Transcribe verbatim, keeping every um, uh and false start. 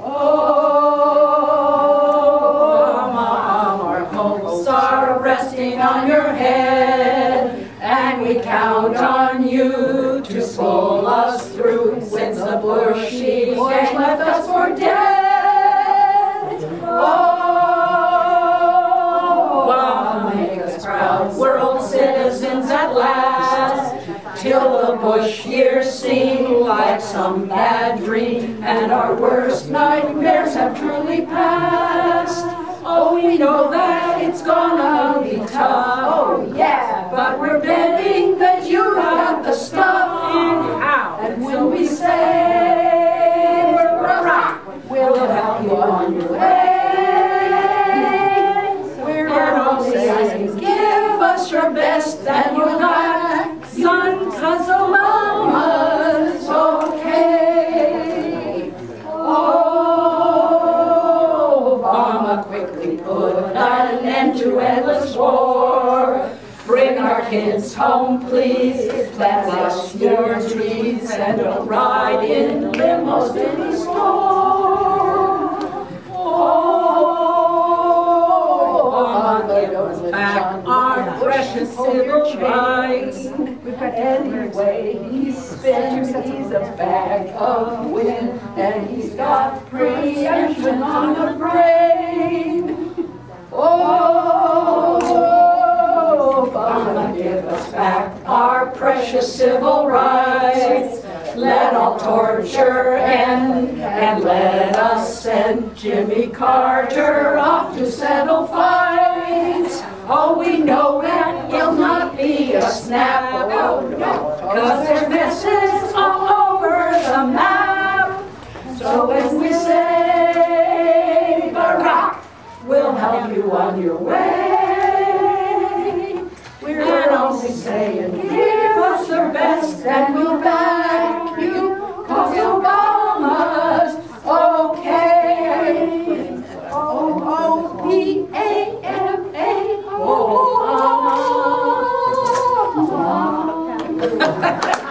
our hopes are resting on your head, and we count on you to pull us through, since the bushy gang left us for dead. Oh, make us proud world citizens at last, till the Bush years seem like some bad dream, and our worst nightmares have truly passed. Oh, we know that it's gonna be tough, oh yeah, but we're betting that you got the stuff in how. And when we say we're rock, we'll help you on your way. We're only asking, give us your best and you'll got son, cause the mama's okay. Oh, Obama, quickly put an end to endless war. Bring our kids home, please. Plant us your trees and don't ride in limos in the storm. Oh, Obama, give us back our precious civil rights. Anyway, he spins, he's a bag of wind, and he's got preemption on the brain. Oh, Obama, give us back our precious civil rights. Let all torture end, and let us send Jimmy Carter off to settle fights. Oh, we know that he'll not be a snap, oh no, cause there's messes all over the map. So when we say Barack, we'll help you on your way. We're only saying, give us the best and we'll back you, cause Obama's okay. O O B A M A, Obama.